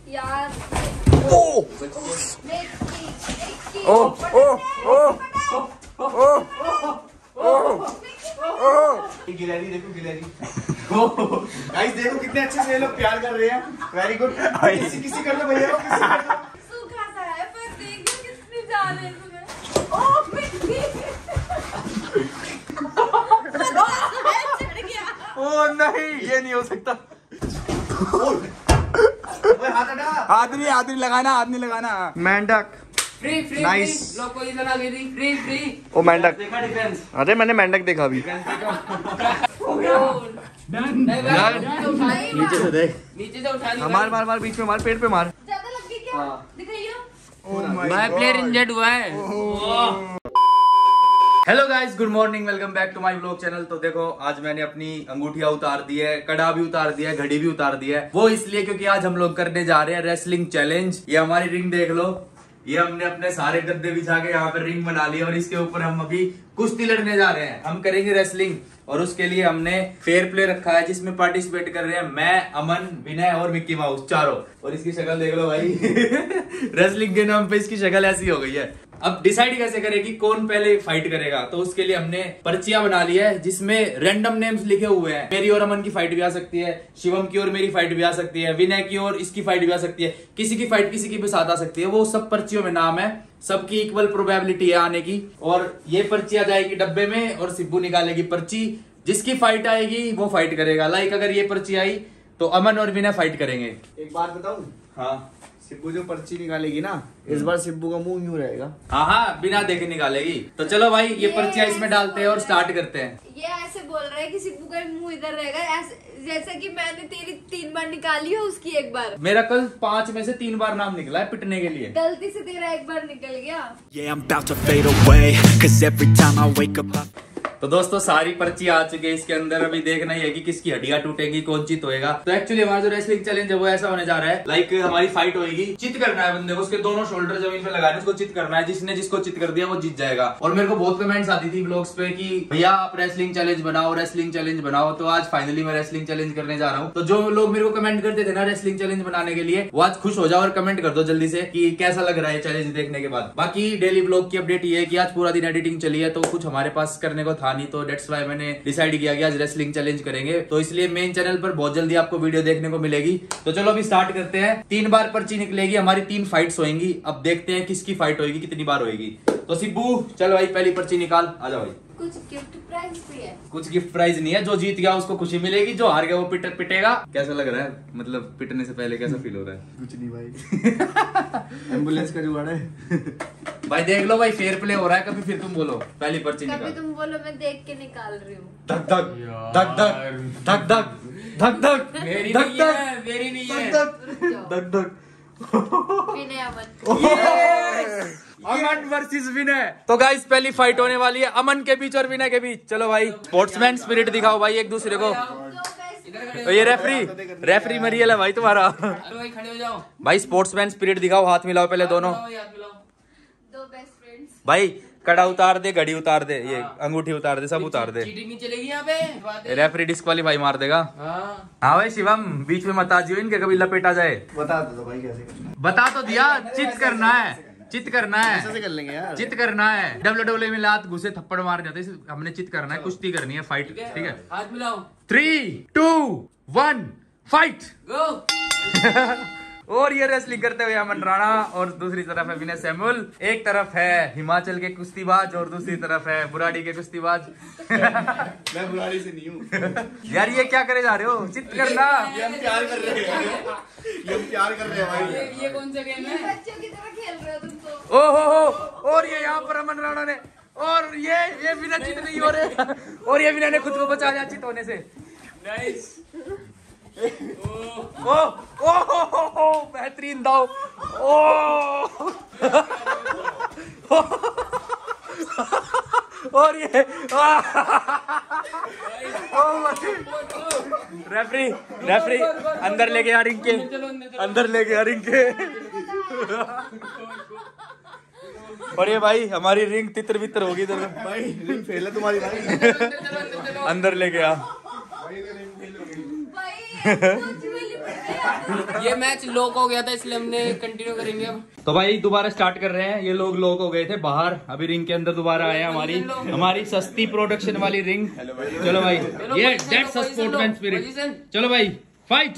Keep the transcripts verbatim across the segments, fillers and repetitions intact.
यार ओ ओ ओ ओ ओ ओ गिलहरी देखो, गिलहरी। गाइस देखो कितने अच्छे से ये लोग प्यार कर रहे हैं। Very good. किसी किसी कर लो भैया, किसी कर लो। सूखा सा है पर देखो कितनी जान है तुम्हें। ओ मिट्टी चढ़ गया। ओ नहीं, ये नहीं हो सकता। हाथ हटा। हाथ नहीं, हाथ नहीं लगाना, हाथ नहीं लगाना। मेंढक फ्री फ्री Nice. लोग को इधर आ गई थी। फ्री फ्री ओ मेंढक। देखा डिफेंस। अरे मैंने मेंढक देखा अभी। नीचे से देख, नीचे से उठा ली। मार मार मार, बीच में मार, पेट पे मार। ज्यादा लग गई क्या? दिखाइए। माय प्लेयर इंजर्ड हुआ है। Hello guys, good morning, welcome back to my vlog channel. तो देखो आज मैंने अपनी अंगूठियां उतार दी है, कड़ा भी उतार दिया है, घड़ी भी उतार दी है। वो इसलिए क्योंकि आज हम लोग करने जा रहे हैं रेसलिंग चैलेंज। ये हमारी रिंग देख लो, ये हमने अपने सारे गद्दे बिछा के यहाँ पे रिंग बना ली और इसके ऊपर हम अभी कुश्ती लड़ने जा रहे हैं। हम करेंगे रेसलिंग और उसके लिए हमने फेयर प्ले रखा है जिसमें पार्टिसिपेट कर रहे हैं मैं, अमन, विनय और मिक्की माउस चारों। और इसकी शक्ल देख लो भाई। रेसलिंग के नाम पे इसकी शक्ल ऐसी हो गई है। अब डिसाइड कैसे करें कि कौन पहले फाइट करेगा, तो उसके लिए हमने पर्चियां बना ली है जिसमें रैंडम नेम्स लिखे हुए हैं। मेरी और अमन की फाइट भी आ सकती है, शिवम की और मेरी फाइट भी आ सकती है, विनय की और इसकी फाइट भी आ सकती है, किसी की फाइट किसी की भी साथ आ सकती है। वो सब पर्चियों में नाम है, सबकी इक्वल प्रोबेबिलिटी है आने की। और ये पर्ची आ जाएगी डब्बे में और सिब्बू निकालेगी पर्ची। जिसकी फाइट आएगी वो फाइट करेगा। लाइक अगर ये पर्ची आई तो अमन और विनय फाइट करेंगे। एक बात बताऊं? हाँ, सिब्बू जो पर्ची निकालेगी ना, इस बार सिब्बू का मुंह यूं रहेगा। हाँ हाँ, बिना देखे निकालेगी। तो चलो भाई ये पर्चियां इसमें डालते हैं और स्टार्ट करते हैं। ये ऐसे बोल रहा है कि सिब्बू का मुंह इधर रहेगा, ऐसे जैसे कि मैंने तेरी तीन बार निकाली हो उसकी एक बार। मेरा कल पांच में से तीन बार नाम निकला है पिटने के लिए। गलती से तेरा एक बार निकल गया। Yeah, I'm about to fade away, cause every time I wake up I... तो दोस्तों सारी पर्ची आ चुकी है इसके अंदर। अभी देखना ही है कि किसकी हड्डियां टूटेंगी, कौन चित होएगा। तो एक्चुअली हमारा जो रेसलिंग चैलेंज है वो ऐसा होने जा रहा है, लाइक हमारी फाइट होगी, चित करना है बंदे को, उसके दोनों शोल्डर जमीन पे लगाने, उसको चित करना है। जिसने जिसको चित कर दिया वो जीत जाएगा। और मेरे को बहुत कमेंट्स आती थी ब्लॉग्स पे कि भैया आप रेसलिंग चैलेंज बनाओ, रेसलिंग चैलेंज बनाओ। तो आज फाइनली मैं रेसलिंग चैलेंज करने जा रहा हूँ। तो जो लोग मेरे को कमेंट करते थे ना रेसलिंग चैलेंज बनाने के लिए, वो आज खुश हो जाओ और कमेंट कर दो जल्दी से कि कैसा लग रहा है चैलेंज देखने के बाद। बाकी डेली ब्लॉग की अपडेट ये है कि आज पूरा दिन एडिटिंग चली है तो कुछ हमारे पास करने को था नहीं, तो डेट्स व्हाई मैंने डिसाइड किया कि आज रेसलिंग चैलेंज करेंगे। तो इसलिए मेन चैनल पर बहुत जल्दी आपको वीडियो देखने को मिलेगी। तो चलो अभी स्टार्ट करते हैं। तीन बार पर्ची निकलेगी, हमारी तीन फाइट्स होंगी। अब देखते हैं किसकी फाइट होगी, कितनी बार होगी। तो सिब्बू चल भाई पहली पर्ची निकाल, आजा भाई। कुछ गिफ्ट प्राइज भी है? कुछ गिफ्ट प्राइज नहीं है, जो जीत गया उसको खुशी मिलेगी, जो हार गया वो पिट पिटेगा। कैसा लग रहा है, मतलब पिटने से पहले कैसा फील हो रहा है? कुछ नहीं भाई। एम्बुलेंस का जुगाड़ है। भाई देख लो भाई, फेयर प्ले हो रहा है। कभी फिर तुम बोलो, पहली पर्ची कभी निकाल। तुम बोलो, मैं देख के निकाल रही हूँ। धक धक धक धक धक धक धक धक मेरी धक नहीं है, मेरी नहीं है। धक धक। विनय अमन। अमन वर्सेस विनय। तो गाइस पहली फाइट होने वाली है अमन के बीच और विनय के बीच। चलो भाई स्पोर्ट्समैन स्पिरिट दिखाओ भाई एक दूसरे को। तो ये रेफरी रेफरी मरियल है भाई तुम्हारा। भाई खड़े हो जाओ भाई स्पोर्ट्समैन स्पिरिट दिखाओ, हाथ मिलाओ पहले दोनों। दो बेस्ट फ्रेंड्स। भाई कड़ा उतार दे, घड़ी उतार दे, ये अंगूठी उतार दे, सब उतार दे। चीटिंग नहीं चलेगी यहाँ पे। रेफरी डिस्क्वालीफाई मार देगा। हाँ हाँ भाई शिवम बीच में मत आ जियो, इनके कभी लपेटा जाए। बता दो भाई कैसे करना है। बता तो दिया, चित करना है, चित करना है, कैसे कर लेंगे यार? चित करना है। डब्ल्यू डब्ल्यू में लात घुसे थप्पड़ मार जाते, हमने चित करना है, कुश्ती करनी है, फाइट। ठीक है, हाथ मिलाओ। Three two one fight. Go. और ये रेसलिंग करते हुए अमन राणा और दूसरी तरफ है विनय सैमुअल। एक तरफ है हिमाचल के कुश्तीबाज और दूसरी तरफ है बुराड़ी के कुश्तीबाज। मैं बुराड़ी से नहीं हूँ यार ये क्या करे जा रहे हो, चित करना। ये हम प्यार कर रहे हैं, ये हम प्यार कर रहे हैं भाई। ये ये कौन सा गेम है? बच्चों की तरह खेल रहे हो तुम तो। ओ हो हो। और ये यहाँ पर अमन राणा ने, और ये ये बिना चित नहीं हो रहे, और ये विनय ने खुद को बचा लिया चित होने से। नाइस। ओ ओ हो बेहतरीन दाव। ओ और ये रेफरी रेफरी अंदर लेके आ रिंग के, अंदर लेके आ रिंग के। और ये भाई हमारी रिंग तितर बितर होगी इधर भाई। रिंग फेल है तुम्हारी भाई। अंदर लेके आ। भाई ये मैच लॉक हो गया था इसलिए हमने कंटिन्यू करेंगे अब। तो भाई दोबारा स्टार्ट कर रहे हैं। ये लोग लॉक हो गए थे बाहर, अभी रिंग के अंदर दोबारा आए हैं। हमारी हमारी सस्ती प्रोडक्शन वाली रिंग। चलो भाई, ये दैट्स अ स्पोर्ट्समैन स्पिरिट। चलो भाई फाइट।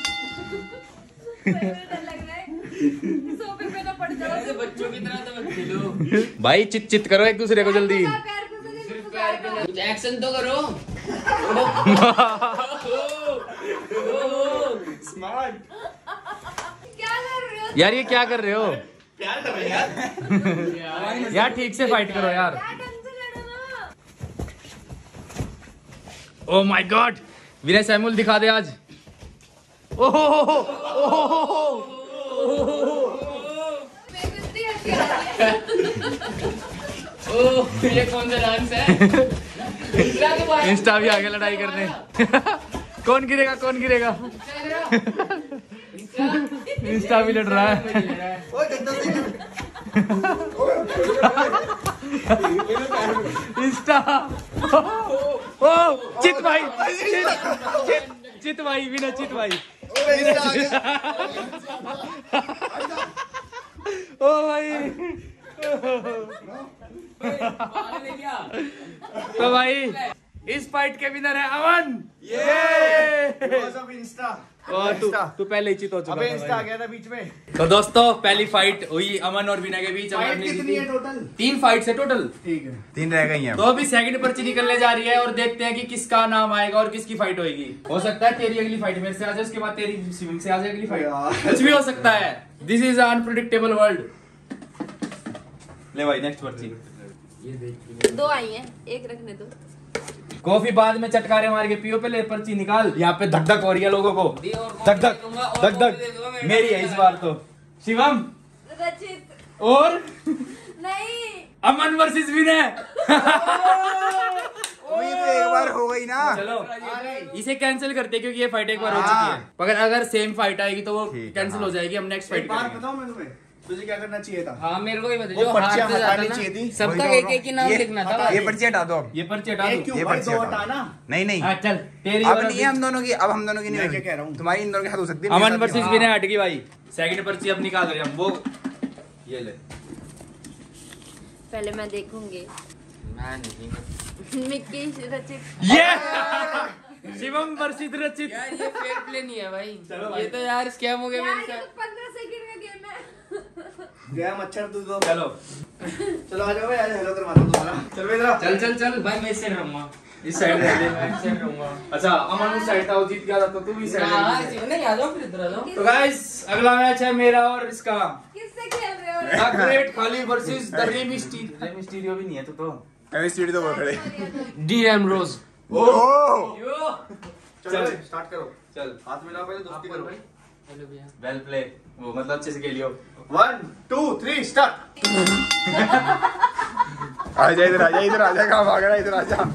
सोफे पे ना पड़ जाओ। ऐसे बच्चों की तरह तो मत खेलो। भाई चित चित करो एक दूसरे को जल्दी। कुछ एक्शन तो करो। स्मार्ट। क्या कर रहे हो? यार ये क्या कर रहे हो प्यार कर रहे हैं यार। यार? ठीक से फाइट करो यार। क्या ढंग से लड़ो ना। Oh my god, Vinay Samuel दिखा दे आज। ओहो मेरे को इतनी हंसी आ रही है। ओह ये कौन सा डांस है? इंस्टा भी आगे लड़ाई करने। कौन गिरेगा कौन गिरेगा? इंस्टा भी लड़ रहा है। इंस्टा। ओ चित भाई, चित चित भाई, विनय चित भाई। ओ भाई। तो भाई इस फाइट के विनर है अमन। इंस्टा। और तू तू पहले ही चित हो चुका अबे था इंस्टा आ भाई। गया था बीच में। तो दोस्तों पहली फाइट हुई अमन और विनय के बीच। अमन फाइट ने कितनी है जीती। टोटल? तीन फाइट है टोटल। ठीक है, तीन रह गई हैं। तो अभी सेकंड पर्ची निकलने जा रही है और देखते हैं कि किसका नाम आएगा और किसकी फाइट होगी। हो सकता है तेरी अगली फाइट मेरे से आ जाए, उसके बाद तेरी स्विमिंग से आ जाए अगली फाइट। कुछ भी हो सकता है। This is unpredictable world. ले भाई नेक्स्ट पर्ची। दो आई हैं, एक रखने दो। कॉफी बाद में चटकारे मार के पियो, पहले पर्ची निकाल। यहाँ पे धक धक हो रही है लोगों को। धक धक धक धक मेरी है इस बार तो। शिवम रचित और नहीं। अमन वर्सेस विनय। ये तो एक बार हो गई ना। चलो इसे कैंसिल करते क्योंकि ये फाइट एक बार हो चुकी है। अगर अगर सेम फाइट आएगी तो वो ठीक है, कैंसिल हाँ। हो जाएगी। हम नेक्स्ट एक फाइट बात करेंगे। बताऊं मैं तुम्हें, तुझे क्या करना चाहिए था? हाँ मेरे को ही बता। वो जो पर्चियां हाथ से हटानी जाता चाहिए थी। ना सबका एक एक ही नाम ये- लिखना था। ये पर्ची हटा दो अब। ये पर्ची हटा एक दो। क्यों ये भाई, पर्ची दो हटाओ। हटाना। नहीं नहीं, हाँ, चल तेरी अब और नहीं है हम दोनों की, अब हम दोनों की नहीं मैं होगी। क्या कह रहा हूँ? तुम्हारी इन दोनों के साथ हो सकती है। अमन मेरे साथ वर्सेस नहीं। विनय हट गई भाई। सेकंड पर्ची अब निकाल रहे हम वो। ये ले। पहले मैं देखूंगी। मैं नहीं। मिक्की रचित। ये शिवम वर्सेस रचित। यार ये फेयर प्ले नहीं है भाई। चलो ये भाई। तो यार स्कैम हो गया यार मेरे ये साथ। तो पंद्रह सेकंड का गेम है। गया मच्छर तू तो। चलो चलो आ जाओ भाई, आज हेलो करवा दो तुम्हारा। चल भाई इधर। चल चल चल। भाई मैं इससे रहूंगा। इस साइड रह ले। मैं इससे रहूंगा। अच्छा अमन उस साइड था, वो जीत गया था तो तू भी साइड हाँ, रह ले। नहीं आ जाओ फिर इधर आ जाओ। तो गाइस अगला मैच है मेरा और इसका। किससे खेल रहे हो? The great Khali versus the Rey Mysterio. Rey Mysterio भी नहीं है तू तो। अभी स्टूडियो तो वो खड़े। डीएम रोज। ओह चलो स्टार्ट करो। चल हाथ मिलाओ पहले, दोस्ती करो। हेलो भैया। Well play. वो मतलब अच्छे से खेलियो। One two three start. आजा इधर, आजा इधर, आजा। कहाँ भाग रहा है? इधर आजा।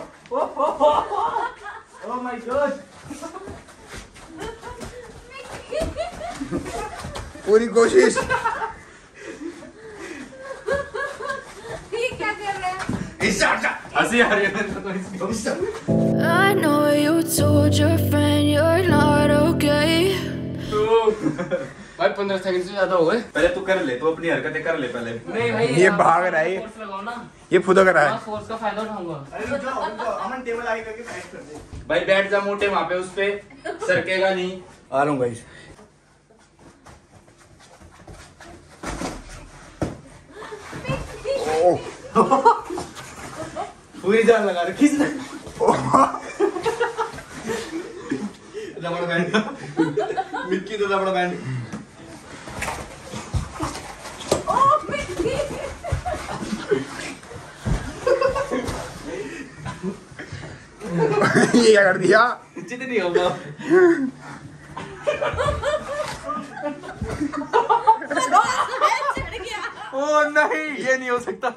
Oh my god. पूरी कोशिश। ठीक क्या कर रहे हैं? हंसी आ रही है मेरे को तो इसकी। I know you told your friend you're not okay. भाई पंद्रह सेकंड से ज्यादा हो गए। पहले तू कर ले, तू अपनी हरकतें कर ले पहले। नहीं भाई ये भाग रहा है। फोर्स लगाओ ना। ये फुदक रहा हाँ है। फोर्स का फायदा उठाऊंगा। अरे रुक जाओ, रुक जाओ। अमन टेबल आगे करके फाइट कर दे। भाई बैठ जा मोटे वहां पे, उस पे सरकेगा नहीं। आ रहा हूँ भाई। पूरी जान लगा रखी इसने। रबड़ बैंड। मिक्की तो रबड़ बैंड। ओह मिक्की। ये क्या कर दिया? जितनी होगा। चढ़ गया। ओ नहीं, ये नहीं हो सकता।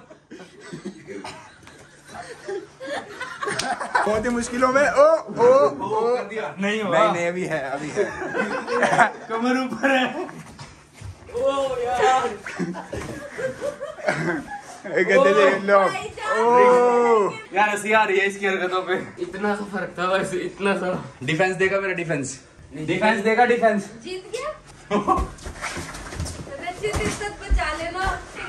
बहुत ही मुश्किलों में। ओ ओ ओ कर दिया। नहीं होगा। नहीं नहीं, अभी है, अभी है। कमर ऊपर है। ओ यार। एक गद्दे से लो। ओ यार हंसी आ रही है इसकी हरकतों पे। इतना सा फर्क था बस, इतना सा। डिफेंस देगा मेरा डिफेंस। डिफेंस देगा डिफेंस। जीत गया। रचित इज्जत बचा लेना।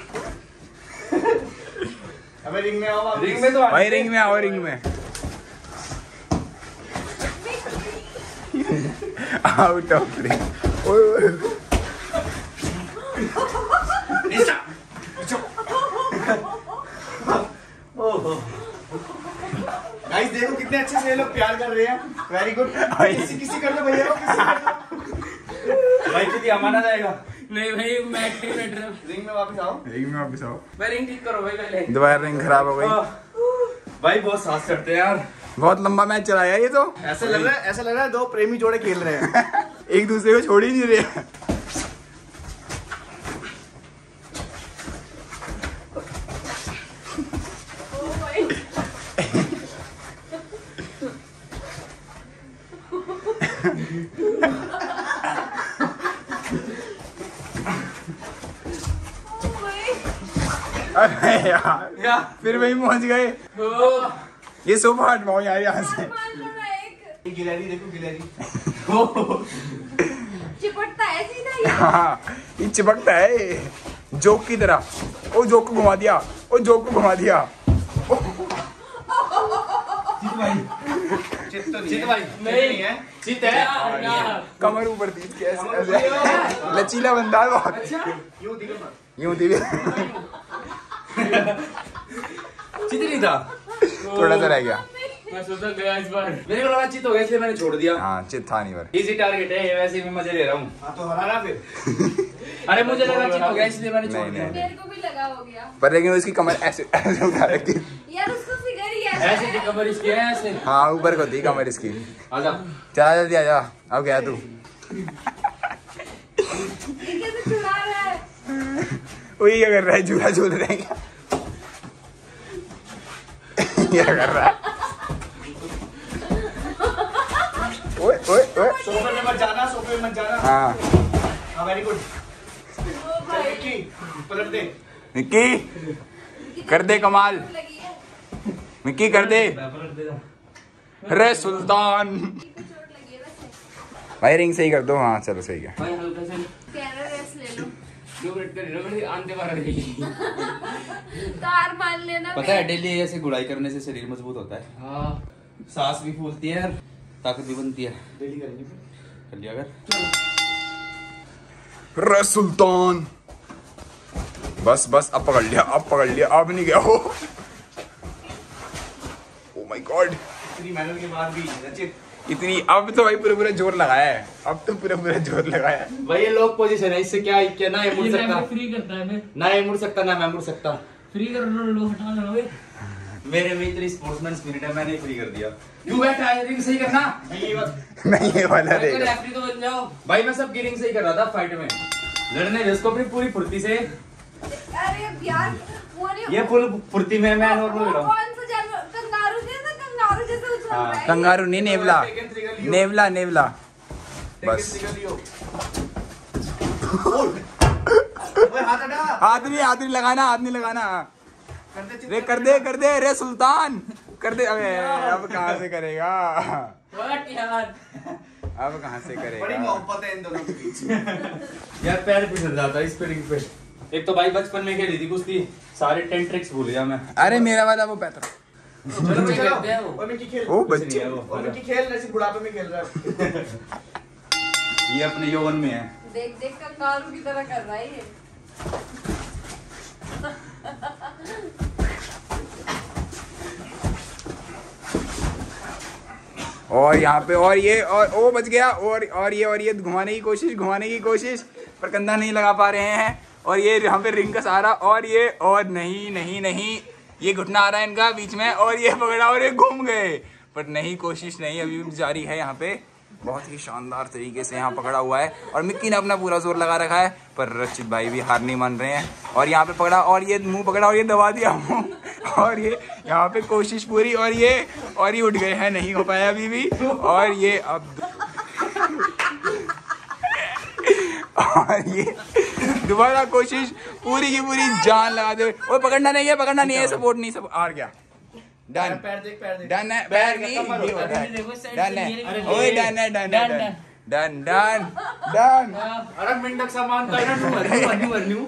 अबे रिंग में आओ, रिंग में तो भाई रिंग में आओ, रिंग में आउट ऑफ रिंग। गाइस देखो कितने अच्छे से ये लोग प्यार कर रहे हैं। Very good. किसी किसी कर लो भैया, किसी कर लो। भाई कितनी अमाना जाएगा। नहीं भाई मैं ठीक बैठ रहा हूँ। रिंग में वापस आओ, रिंग में वापस आओ। मैं रिंग ठीक करो भाई पहले। दोबारा रिंग खराब हो गई। भाई बहुत सांस चढ़ते हैं यार। बहुत लंबा मैच चला यार ये तो। ऐसा लग रहा है ऐसा लग रहा है दो प्रेमी जोड़े खेल रहे हैं। एक दूसरे को छोड़ ही नहीं रहे। अरे यार क्या फिर वही पहुंच गए। ये सोफा हटवाओ यार यहाँ से। मान लो ना एक। गिलहरी देखो, गिलहरी। चिपटता है सीधा ये। हाँ ये चिपकता है जोक की तरह। ओ जोक को घुमा दिया, ओ जोक को घुमा दिया। चित भाई, चित तो नहीं चित है। भाई नहीं है। चित है। कमर ऊपर थी इसके ऐसे ऐसे। लचीला बंदा है बहुत। यूं दिखो ना। यूं थी। चित नहीं था। थोड़ा सा रह गया। मैं सोचा गया इस बार। मेरे को लगा चित हो गया इसलिए मैंने छोड़ दिया। हाँ चित था नहीं पर। इजी टारगेट है ये, वैसे भी मजे ले रहा हूँ। हाँ तो हराना फिर। अरे मुझे लगा चित हो गया इसलिए मैंने छोड़ नहीं, दिया। नहीं। मेरे को भी लगा हो गया। पर लेकिन उसकी कमर ऐसे ऐसे उठा रखी। यार उसको फिगर ही ऐसे ऐसा थी कमर इसकी है ऐसे। हाँ ऊपर को थी कमर इसकी। आजा। चला जल्दी आजा। अब गया तू। ये कैसे छुड़ा रहा है? वही क्या कर रहा है, झूला झूल रहे हैं क्या? क्या कर रहा है? ओए ओए ओए। सोफे में मत जाना, सोफे में मत जाना। हाँ हाँ वेरी गुड। ओ चल भाई निक्की, पलट दे। निक्की कर दे कमाल। लगी है। निक्की कर दे। रे सुल्तान। चोट लगी है वैसे। भाई रिंग सही कर दो। हाँ चलो सही है। भाई हल्का से कैमरा रेस्ट ले लो। दो मिनट कर दो मिनट आंते मार रही। तार मान लेना। पता है डेली ऐसे गुड़ाई करने से शरीर मजबूत होता है। हाँ सांस भी फूलती है, ताकत भी बनती है। डेली करेंगे फिर। कर लिया अगर। रे सुल्तान। बस बस अब पकड़ लिया, अब पकड़ लिया, अब नहीं गया। Oh my god. इतनी मेहनत के बाद भी रचित। इतनी अब तो भाई पूरा पूरा जोर लगाया है। अब तो पूरा पूरा जोर लगाया है। भाई ये लॉक पोजीशन है, इससे क्या क्या ना ये मुड़ ये सकता, फ्री करता है। ना ये मुड़ सकता ना मैं मुड़ सकता। फ्री कर लो लो हटा लो भाई। मेरे में इतनी स्पोर्ट्समैन स्पिरिट है, मैंने फ्री कर दिया। क्यों बैठा है? रिंग सही करना। नहीं ये बात। नहीं ये वाला भाई देगा। रेफरी तो बन जाओ। भाई मैं सब की रिंग सही कर रहा था फाइट में, लड़ने जिसको अपनी पूरी फुर्ती से। अरे यार वो नहीं। ये फुल फुर्ती में मैं नॉर्मल लड़ा हूँ। कौन सा जानवर? कंगारू जैसा, कंगारू जैसे उछल रहा है। कंगारू नहीं, नेवला नेवला नेवला। बस ओए हाथ हटा। हाथ नहीं हाथ नहीं लगाना, हाथ नहीं लगाना। करते चित। रे कर दे कर दे रे सुल्तान कर दे। अबे अब कहाँ से करेगा? व्हाट यार। अब कहाँ से बड़ी करेगा? मोहब्बत है इन दोनों के बीच। यार पैर फिसल जाता है इस पे रिंग पे। एक तो भाई बचपन में खेली थी कुश्ती, सारे टेन ट्रिक्स भूल गया मैं। अरे मेरा वाला वो पैतरा। चलो बच्चे चलो। खेलते हैं वो। ओए मिक्की खेल। ओ कुछ नहीं बच्चे। है वो। ओए मिक्की खेल, रचित बुढ़ापे में खेल रहा है। ये अपने यौवन में है। देख देख कंगारू की तरह कर रहा है ये। और यहाँ पे और ये और ओ बच गया। और और ये और ये घुमाने की कोशिश घुमाने की कोशिश पर कंधा नहीं लगा पा रहे हैं। और ये यहाँ पे रिंग का सहारा। और ये और नहीं नहीं नहीं ये घुटना आ रहा है इनका बीच में। और ये पकड़ा और ये घूम गए पर नहीं, कोशिश नहीं अभी भी जारी है। यहाँ पे बहुत ही शानदार तरीके से यहाँ पकड़ा हुआ है और मिक्की ने अपना पूरा जोर लगा रखा है पर रचित भाई भी हार नहीं मान रहे हैं। और यहाँ पे पकड़ा और ये मुंह पकड़ा और ये दबा दिया मुंह। और ये यहाँ पे कोशिश पूरी और ये और ये उठ गए हैं, नहीं हो पाया अभी भी। और ये अब और ये दोबारा कोशिश पूरी की पूरी जान लगा दे। और पकड़ना नहीं है, पकड़ना नहीं है, सपोर्ट नहीं, सब हार गया। डन पैर देख, पैर देख। डन है, पैर नहीं ये होता है। डन है, ओए डन है, डन है, डन डन डन। अरे मिनट सामान करना तू मरनी मरनी मरनी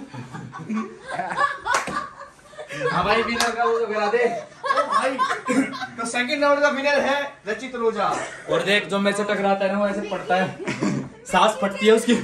हाँ भाई विनर का वो तो गिरा दे। ओ भाई तो सेकंड राउंड का विनर है रचित रोजा। और देख जो मेरे से टकराता है ना वो ऐसे पड़ता है, सांस फटती है उसकी।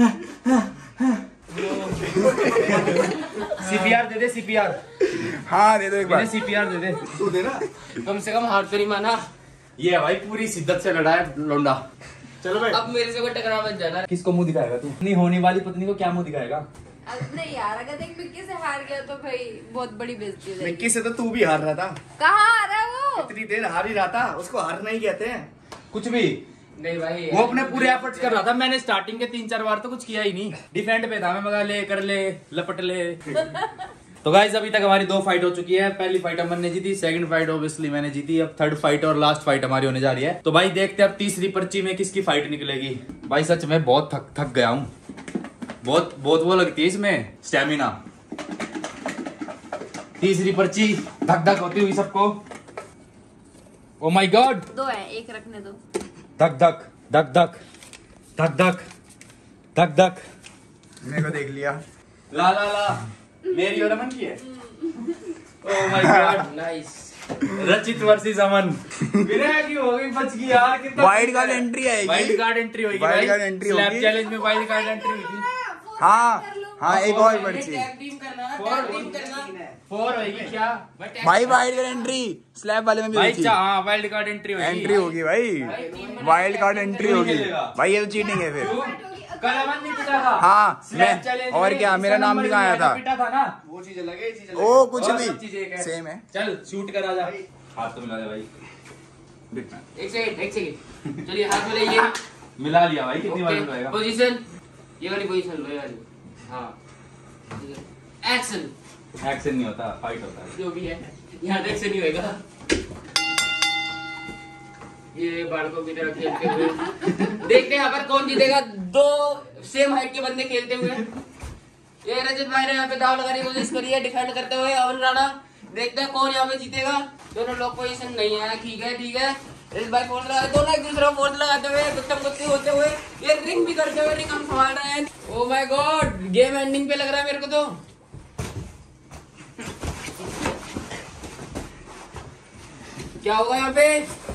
सीपीआर दे दे सीपीआर। हाँ दे दो एक बार। सीपीआर दे दे तू दे ना। कम से कम हार तो नहीं माना। ये है भाई पूरी शिद्दत से लड़ा है लोंडा। चलो भाई अब मेरे से कोई टकरा मत जाना। किसको मुंह दिखाएगा तू? अपनी होने वाली पत्नी को क्या मुंह दिखाएगा? अब नहीं यार, अगर देख मिक्की से हार गया तो भाई बहुत बड़ी बेइज्जती है। मिक्की से तो तू भी हार रहा था। कहाँ हारा है वो? इतनी देर हार ही रहा था, उसको हारना ही कहते हैं। कुछ भी नहीं भाई, वो अपने पूरे एफर्ट्स कर रहा था। मैंने स्टार्टिंग के तीन चार बार तो कुछ किया ही नहीं, डिफेंड पे था मैं, मगा ले कर ले लपट ले। तो गाइस अभी तक हमारी दो फाइट हो चुकी है। पहली फाइट अमन ने जीती, सेकंड फाइट ऑब्वियसली मैंने जीती। अब थर्ड फाइट और लास्ट फाइट हमारी होने जा रही है। तो भाई देखते हैं अब तीसरी पर्ची में किसकी फाइट निकलेगी। भाई सच में बहुत थक थक गया हूँ, बहुत बहुत वो लगती है इसमें स्टेमिना। तीसरी पर्ची धक धक होती हुई सबको। ओ माय गॉड, दो है, एक रखने दो। धक धक धक धक धक धक धक धक। मेरे को देख लिया। ला ला ला मेरी और अमन की है। Oh my god, nice. Rachit versus Aman. Winner की हो गई, बच गई यार। कितना वाइल्ड कार्ड एंट्री आएगी। वाइल्ड कार्ड एंट्री होगी। वाइल्ड कार्ड एंट्री स्लैब होगी। चैलेंज में वाइल्ड कार्ड एंट्री होगी। हाँ हाँ एक और पर्ची। टैग टीम करना, टैग टीम करना। फोर होगी क्या भाई वाइल्ड कार्ड एंट्री स्लैब वाले में भी भाई? होती चा- है। हाँ वाइल्ड कार्ड एंट्री होगी। एंट्री होगी भाई, वाइल्ड कार्ड एंट्री होगी भाई। ये तो चीटिंग है फिर। कल अमन नहीं पिटा था। हाँ स्लैब मैं चैलेंज और में क्या मेरा इसका नाम नंबर भी कहाँ आया लिया था? पिटा था ना। वो चीज अलग है, ये चीज अलग ओ कुछ और सब चीजें एक भी है। सेम है। चल शूट करा जा। हाथ तो मिला दे भाई। एक सेकंड, एक सेकंड। चलिए हाथ मिलाइए। मिला लिया भाई। कितनी बार मिलाएगा? पोजीशन, ये वाली पोजीशन लो, ये वाली। हाँ, एक्शन। एक्शन नहीं होता, फाइट होता है। जो भी है यहाँ तक से नहीं होएगा। ये बालकों की तरह खेलते हुए देखते हैं यहाँ पर कौन जीतेगा। दो सेम हाइट के बंदे खेलते हुए। ये रजत भाई ने यहाँ पे दाव लगाने की कोशिश करी है डिफेंड करते हुए। अमन राणा, देखते हैं कौन यहाँ पे जीतेगा। दोनों लोग पोजीशन नहीं है। ठीक है ठीक है। रजत भाई फोन लगा, दोनों एक दूसरे को फोन लगाते हुए गुत्तम गुत्ती होते हुए, ये रिंग भी करते हुए रिंग हम संभाल रहे हैं। Oh my God, game ending पे लग रहा है मेरे को तो। क्या होगा यहाँ पे?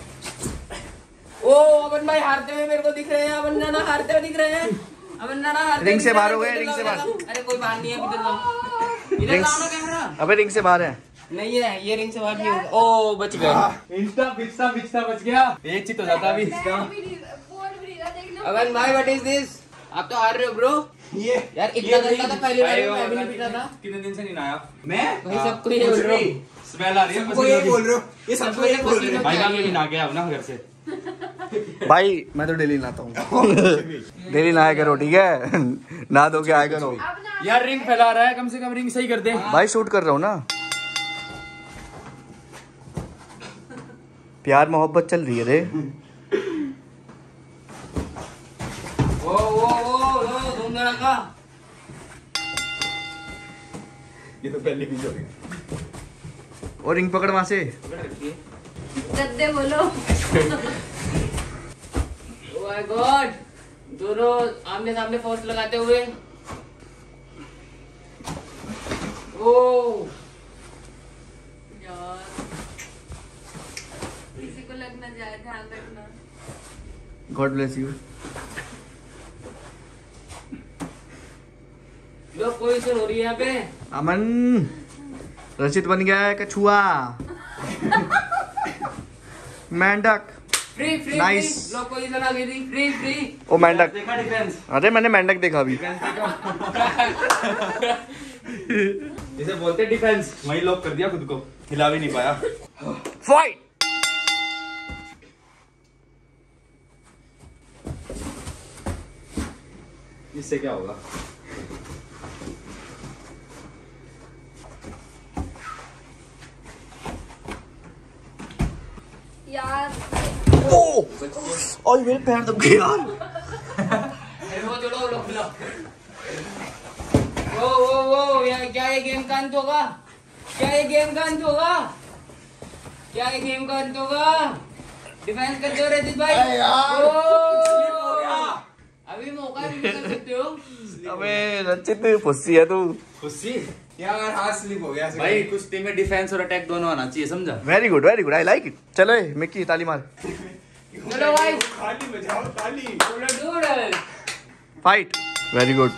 ओ अमन भाई हारते हुए मेरे को दिख रहे हैं। अमन नाना हारते हुए दिख रहे हैं। अमन नाना हारते रिंग से दिख बाहर रहे हो हैं। गए, रिंग से बाहर। अरे कोई बाहर नहीं है, इधर लाओ, इधर लाओ ना कैमरा। अबे रिंग से बाहर है। नहीं है, ये रिंग से बाहर नहीं होगा। ओ बच गए। इंस्टा बिचता बिचता बच गया। एक चीज हो जाता अभी इसका। अमन भाई व्हाट इज दिस? आप तो हार रहे हो ब्रो। ये यार इतना गंदा था पहले वाले में, मैं भी नहीं पीटा था। कितने दिन से नहीं नहाया? मैं भाई सबको ये बोल रहा हूँ। स्मेल आ रही है सबको ये पसीने बोल की। रहे हो, ये सबको ये बोल रहे हो। भाई का भी नहा गया ना घर से। भाई मैं तो डेली नहाता हूँ। डेली नहाया करो ठीक है। नहा धो के आया करो। यार रिंग फैला रहा है, कम से कम रिंग सही कर दे। भाई शूट कर रहा हूँ ना। प्यार मोहब्बत चल रही है रे। ओ ओ ओ ओ धूम धड़ाका। ये तो पहले भी हो गया। और रिंग पकड़ वहां से। गद्दे बोलो। ओ माय गॉड, दोनों आमने सामने फोर्स लगाते हुए। ओ यार किसी को लग ना जाए, ध्यान रखना। God bless you. Low position हो रही है यहाँ पे। अमन रचित बन गया है कछुआ। मेंढक। Free free Nice. Free. Low position आ गई थी। Free free. ओ मेंढक। देखा डिफेंस? अरे मैंने मेंढक देखा अभी। जिसे बोलते डिफेंस, वही लॉक कर दिया खुद को, हिला भी नहीं पाया। फाइट। इससे क्या होगा? यार ओ ओए मेरे पैर दब गए यार। वो जोड़ो लो खिलाओ। वो वो वो या, क्या ये गेम का अंत होगा? क्या ये गेम का अंत होगा? क्या ये गेम का अंत होगा? डिफेंस करते हो रजित भाई। ओ अभी मौका भी कर सकते हो। अबे रचित फुस्सी है तू। खुशी यार हाथ स्लिप हो गया भाई कुछ टीम में डिफेंस और अटैक दोनों आना चाहिए, समझा? Very good very good I like it. चलो मिक्की ताली मार। चलो भाई खाली बजाओ ताली। फाइट। Very good.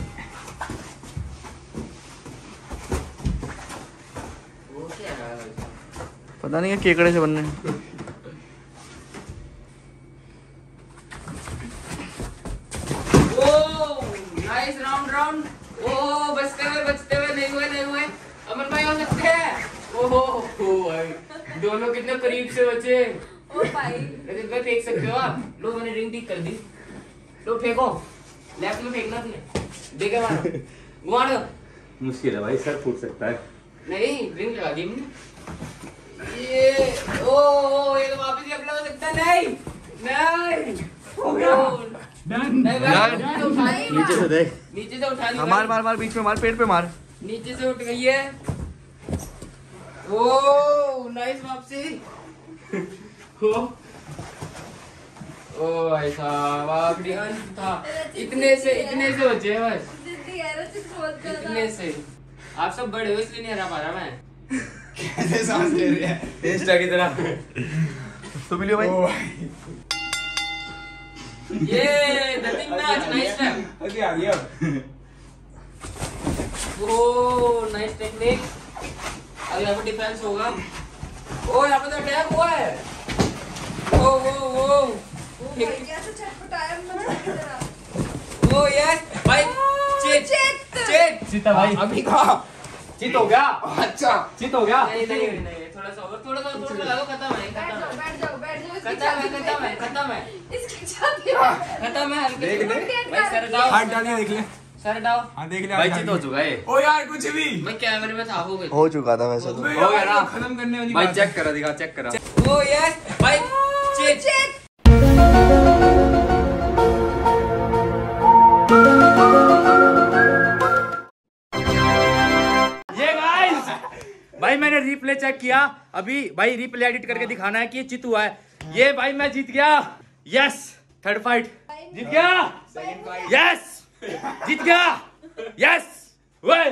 पता नहीं है केकड़े से बनने। Nice round round. ओह बचते हुए बचते हुए नहीं हुए नहीं हुए। अमन भाई हो सकते हैं। ओहो भाई दोनों कितने करीब से बचे। ओ भाई रजत भाई फेंक सकते हो आप। लो मैंने रिंग ठीक कर दी। लो फेंको। लेफ्ट में फेंकना तुमने। देखे मारो घुमा दो। मुश्किल है भाई, सर फूट सकता है। नहीं रिंग लगा दी हमने। ये ओ ओ ये तो वापस लेफ्ट लगा सकता है। नहीं नहीं हो गया। नहीं भाई उठा ली। नीचे से देख। नीचे से उठा ली। मार मार मार बीच में मार, पेट पे मार। नीचे से उठ गई है। ओ नाइस वापसी। ओ ओ भाई साहब आखिरी अंत था। इतने से इतने से बचे हैं बस। जिद्दी है रचित बहुत ज्यादा। इतने से आप सब बड़े हो इसलिए नहीं हरा पा रहा मैं। कैसे सांस ले रहे हैं इंस्टा की तरह। तो मिलियो भाई। ओ भाई ये नथिंग मैच नाइस स्टेप। अभी आ गया। Oh nice technique. अब यहाँ पे डिफेंस होगा। ओ यहाँ पे तो अटैक हुआ है। ओ ओ ओ ओ भाई कैसे छटपटाया मजा की तरह। ओ यस भाई चेत चित। चेत सीता भाई अभी कहा चित हो गया। अच्छा चित हो गया। नहीं नहीं नहीं थोड़ा सा और थोड़ा सा थोड़ा सा लगाओ। खत्म है बैठ जाओ खत्म है बैठ जाओ बैठ जाओ। इसकी खत्म है छाती खत्म है पे- खत्म है इसकी छाती पे- खत्म है हल्के देख से। ले। भाई सर हटाओ हाथ डालिए देख ले। सर हटाओ। हाँ देख ले भाई चित हो चुका है। ओ यार कुछ भी मैं कैमरे में था हो गई। हो चुका था वैसे तो। अबे हो गया यार, ना? खत्म करने वाली भाई बात चेक करा, दिखा चेक करा। ओ यस भाई चेत चित। ये गाइस भाई मैंने रिप्ले चेक किया अभी। भाई रिप्ले एडिट करके दिखाना है कि ये चित हुआ है। ये भाई मैं जीत गया। यस थर्ड फाइट जीत गया। यस जीत गया। यस वे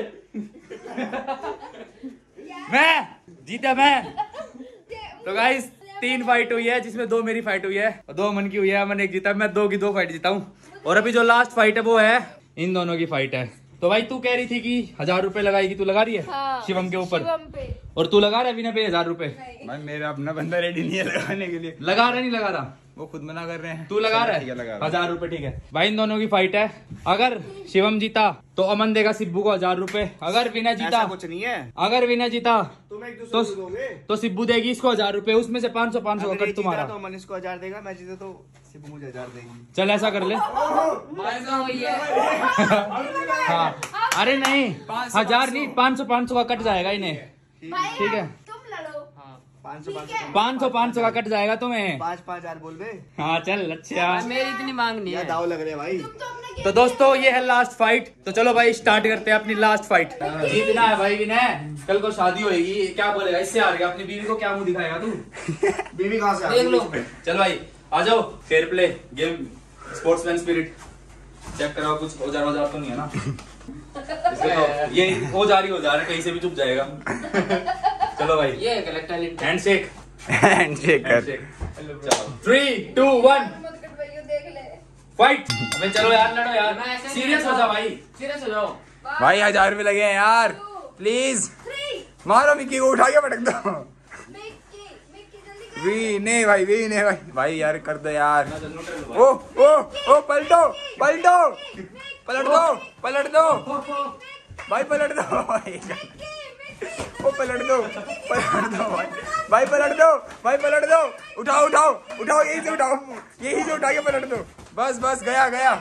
मैं जीता मैं। तो गाइस तीन फाइट हुई है जिसमें दो मेरी फाइट हुई है और दो अमन की हुई है। अमन एक जीता, मैं दो की दो फाइट जीता हूँ। और अभी जो लास्ट फाइट है वो है इन दोनों की फाइट है। तो भाई तू कह रही थी कि हजार रुपए लगाएगी, तू लगा रही है? हाँ, शिवम के ऊपर। शिवम पे। और तू लगा रहा है विनय पे हजार रुपए? भाई मेरा अपना बंदा रेडी नहीं है लगाने के लिए। लगा रहा नहीं लगा रहा? वो खुद मना कर रहे हैं। तू लगा रहा ठीक है, लगा है रहा हूं। हजार रुपए? ठीक है भाई इन दोनों की फाइट है। अगर शिवम जीता तो अमन देगा सिब्बू को हजार रुपए। अगर विनय जीता ऐसा कुछ नहीं है। अगर विनय जीता तुम एक तो दूसरे को दोगे। तो सिब्बू देगी इसको हजार रुपए। उसमें से पाँच सौ पाँच सौ अगर का ये कट जीता तुम्हारा। तो मनीष को हजार देगा, मैं जीता तो सिब्बू मुझे हजार देगी। चल ऐसा कर ले। ऐसा हुई है। हाँ अरे नहीं हजार नहीं, पाँच सौ पाँच सौ का कट जाएगा इन्हें। भाई ठीक है तुम लड़ो। पाँच सौ पाँच सौ पाँच सौ पाँच सौ का कट जाएगा तुम्हें। पाँच पाँच हजार बोल बे। हाँ चल अच्छा। मेरी इतनी मांग नहीं क्या है। दाव लग रहे हैं भाई। तुम तो अपने तो दोस्तों ये है लास्ट फाइट। तो चलो भाई स्टार्ट करते हैं अपनी लास्ट फाइट। जीतना है भाई विनय। कल को शादी होगी, क्या बोलेगा? इससे हार गया, अपनी बीवी को क्या मुंह दिखाएगा तू? बीवी कहाँ से आ देख गई लो। इसमें? चल भाई आ जाओ। Fair play game, sportsman spirit check कराओ। कुछ औजार औजार तो नहीं है ना? इसके तो ये हो जा रही हो जा रही कहीं से भी चुप जाएगा। चलो भाई ये है गलत टैलेंट। हैंडशेक हैंडशेक कर। हैंडशेक। चलो थ्री टू वन मत कर भाई देख ले। फाइट। अबे चलो यार लड़ो यार, मैं ऐसे नहीं सीरियस हो लड़ता। जा भाई। सीरियस हो जाओ। भाई हजार रुपए लगे हैं यार, प्लीज थ्री। मारो मिक्की को, उठा के पटक दो। मिक्की मिक्की जल्दी कर। वी नहीं भाई, वी नहीं भाई। भाई यार कर दो यार। ओ ओ ओ पलटो पलटो, पलट दो पलट दो भाई, पलट दो भाई। ओ पलट दो पलट दो भाई, भाई पलट दो भाई, पलट दो। उठाओ उठाओ उठाओ, यही से उठाओ, यही से उठा के पलट दो। बस बस गया गया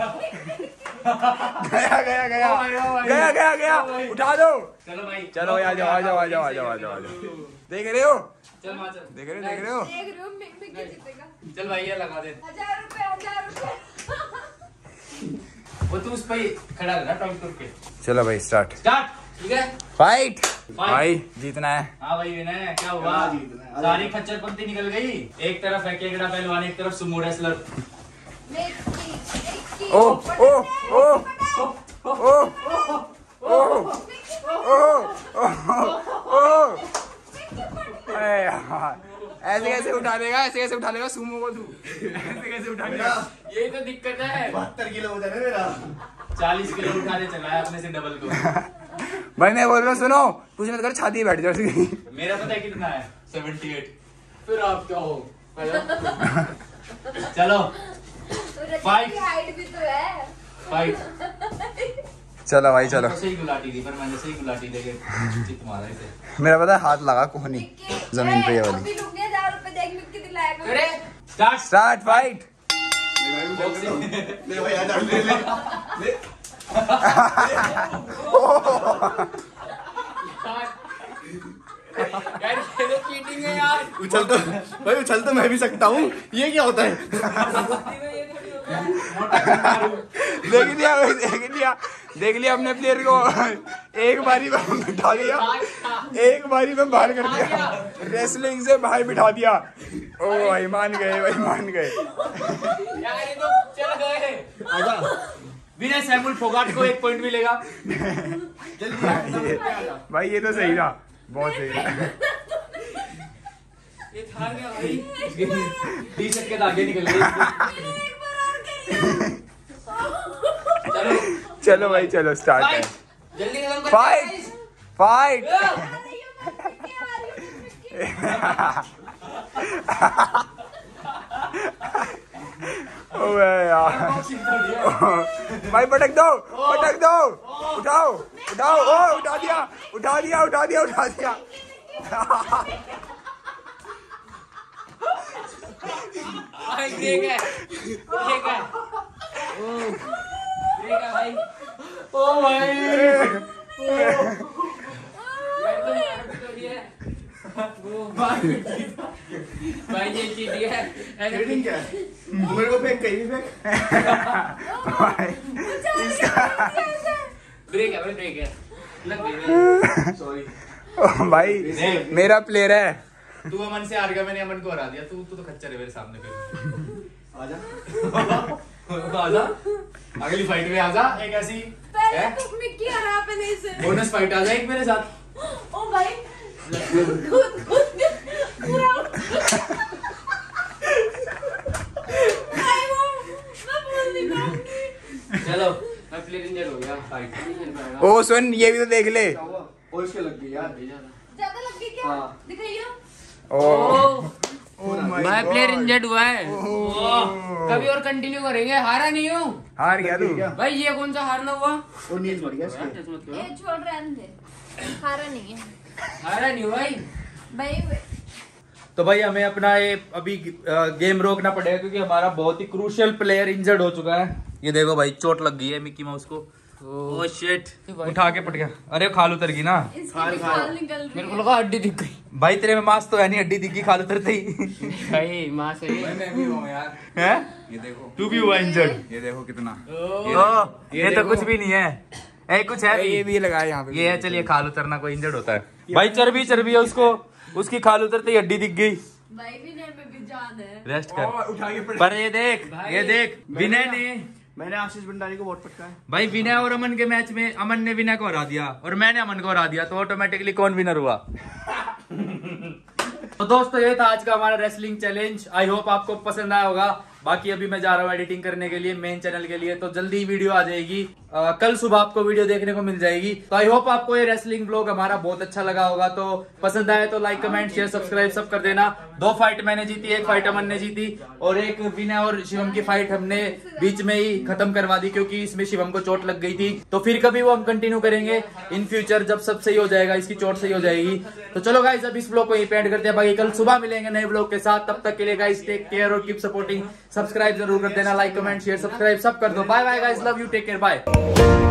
गया गया गया गया गया गया। उठा दो। चलो भाई चलो आ जाओ आ जाओ आ जाओ आ जाओ आ जाओ आ जाओ। देख रहे हो चल मां चल। देख रहे हो देख रहे हो। देख रहे हो मिक- मिक्की जीतेगा। चल भाई ये लगा दे। हजार रुपए हजार रुपए। वो तू उस पे ही खड़ा रहना टॉप टॉप के। चलो भाई स्टार्ट स्टार्ट। ठीक है फाइट। भाई जीतना है। हाँ भाई विनय क्या हुआ? सारी खच्चरपंती निकल गई। एक तरफ है केकड़ा पहलवान, एक तरफ सुमो रेसलर। मिक्की एक ओ ओ ओ ओ ओ ओ अरे यार ऐसे कैसे उठा देगा, ऐसे कैसे उठा लेगा सुमो को तू, ऐसे कैसे उठा लेगा? यही तो दिक्कत है। बहत्तर किलो हो जाए मेरा। चालीस किलो उठाने चला है अपने से डबल को। भाई मैं बोल रहा हूँ सुनो, कुछ मत कर, छाती बैठ जाओ। मेरा पता है कितना है, सेवेंटी एट। फिर आप क्या हो? चलो फाइट हाइट भी तो है। फाइट। चलो भाई चलो। सही गुलाटी थी पर मैंने सही गुलाटी देके चित मारा इसे। मेरा पता है हाथ लगा कोहनी जमीन पे ये वाली। अभी रुक गया, हजार रुपए देख मिट के दिलाएगा। अरे स्टार्ट स्टार्ट फाइट। ले भाई यार ले ले ले। यार ये तो चीटिंग है यार। उछल तो भाई उछल तो मैं भी सकता हूँ, ये क्या होता है? देख लिया भाई, देख लिया, देख लिया अपने प्लेयर को। एक बारी में बिठा दिया, एक बारी में बाहर कर दिया, रेसलिंग से बाहर बिठा दिया। ओ भाई मान गए, भाई मान गए। यार ये तो चल गए। आजा विनय सैमुअल फोगाट को एक पॉइंट मिलेगा। जल्दी भाई ये तो सही था, बहुत सही था। ये था क्या भाई? टी शर्ट के धागे निकल गए। चलो चलो भाई चलो स्टार्ट है। जल्दी खत्म कर। Fight fight. ओए यार भाई पटक दो, पटक दो, उठाओ उठाओ। ओ उठा दिया, उठा दिया, उठा दिया, उठा दिया। भाई ठीक है, ठीक है, ठीक है भाई। ओ भाई यार तो यार तो ये वो भाई ये चीटिंग है। चीटिंग क्या है? मेरे को फेंक, कहीं भी फेंक। ब्रेक है भाई, ब्रेक है। लग गई। सॉरी भाई मेरा प्लेयर है। तू अमन से हार गया, मैंने अमन को हरा दिया। तू तू तो खच्चर है मेरे सामने। फिर आजा आजा अगली फाइट में आजा। एक ऐसी पहले तो मिक्की हरा पे नहीं से। बोनस फाइट आ जाए एक मेरे साथ। ओ भाई खुद खुद पूरा भाई वो मैं बोल नहीं पाऊंगी। चलो मैं प्लेयर इंजर्ड हो गया। फाइट ओ सुन, ये भी तो देख ले। क्या हुआ? और इसके लग गई यार। ज्यादा लग गई क्या? हाँ। दिखाइए। ओ मैं प्लेयर इंजर्ड हुआ है। कभी और कंटिन्यू करेंगे। हारा नहीं हूँ हार गया तू। भाई। ये कौन सा हारना हुआ? और नील बढ़ गया इसके। ये छोड़ रहने दे, हारा नहीं है हारा नहीं हुआ भाई। भाई। तो भाई हमें अपना ये अभी गेम रोकना पड़ेगा क्योंकि हमारा बहुत ही क्रूशियल प्लेयर इंजर्ड हो चुका है। ये देखो भाई चोट लग गई है मिक्की माउस को। ओह शिट, उठा के पट गया। अरे खाल उतर गई ना। इसकी भी खाल निकल रही मेरे को है। लगा हड्डी दिख गई। भाई तेरे में मांस तो है नहीं, हड्डी दिखी, खाल उतरते ही। भाई मां से ही। मैं भी हूँ यार। हैं? ये देखो, तू भी हुआ इंजर्ड? ये देखो कितना। ओह, ये तो कुछ भी नहीं है। ए कुछ है ये भी लगाया यहाँ पे। ये है। चलिए खाल उतरना कोई इंजर्ड होता है भाई। चर्बी चर्बी है उसको, उसकी खाल उतरते ही हड्डी दिख गई। भाई विनय में भी जान है। रेस्ट और कर। उठा के पर ये देख, ये देख विनय ने, मैंने आशीष भंडारी को बहुत पटका है भाई विनय और अमन के मैच में अमन ने विनय को हरा दिया और मैंने अमन को हरा दिया, तो ऑटोमेटिकली कौन विनर हुआ? तो दोस्तों ये था आज का हमारा रेसलिंग चैलेंज। आई होप आपको पसंद आया होगा। बाकी अभी मैं जा रहा हूँ एडिटिंग करने के लिए मेन चैनल के लिए, तो जल्दी ही वीडियो आ जाएगी। आ, कल सुबह आपको वीडियो देखने को मिल जाएगी। तो आई होप आपको ये रेसलिंग ब्लॉग हमारा बहुत अच्छा लगा होगा। तो पसंद आए तो लाइक कमेंट शेयर सब्सक्राइब सब कर देना। दो फाइट मैंने जीती, एक फाइट अमन ने जीती और एक विनय और शिवम की फाइट हमने बीच में ही खत्म करवा दी क्योंकि इसमें शिवम को चोट लग गई थी। तो फिर कभी वो हम कंटिन्यू करेंगे इन फ्यूचर जब सब सही हो जाएगा, इसकी चोट सही हो जाएगी। तो चलो गाइस अब इस ब्लॉग को यहीं पे एंड करते हैं। बाकी कल सुबह मिलेंगे नए ब्लॉग के साथ। तब तक के लिए गाइस टेक केयर और कीप सपोर्टिंग। सब्सक्राइब जरूर कर देना, लाइक कमेंट शेयर सब्सक्राइब सब कर दो। Bye bye guys, love you, take care, bye.